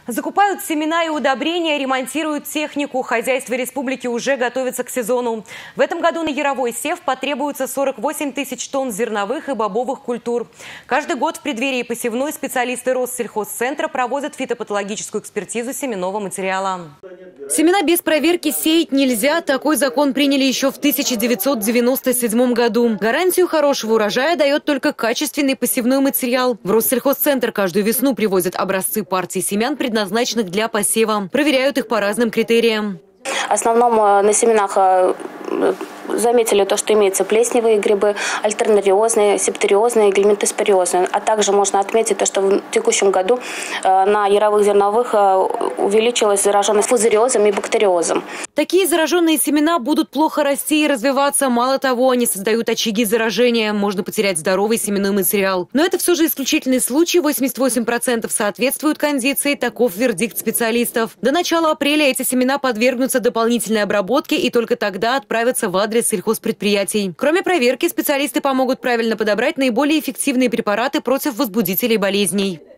Закупают семена и удобрения, ремонтируют технику. Хозяйство республики уже готовится к сезону. В этом году на яровой сев потребуется 48 тысяч тонн зерновых и бобовых культур. Каждый год в преддверии посевной специалисты Россельхозцентра проводят фитопатологическую экспертизу семенного материала. Семена без проверки сеять нельзя. Такой закон приняли еще в 1997 году. Гарантию хорошего урожая дает только качественный посевной материал. В Россельхозцентр каждую весну привозят образцы партий семян, предназначенных для посева. Проверяют их по разным критериям. В основном на семенах заметили то, что имеются плесневые грибы, альтернариозные, септериозные, гельминтоспориозные. А также можно отметить то, что в текущем году на яровых зерновых увеличилась зараженность фузариозом и бактериозом. Такие зараженные семена будут плохо расти и развиваться. Мало того, они создают очаги заражения. Можно потерять здоровый семенной материал. Но это все же исключительный случай. 88% соответствуют кондиции. Таков вердикт специалистов. До начала апреля эти семена подвергнутся дополнительной обработке и только тогда отправятся в адрес сельхозпредприятий. Кроме проверки, специалисты помогут правильно подобрать наиболее эффективные препараты против возбудителей болезней.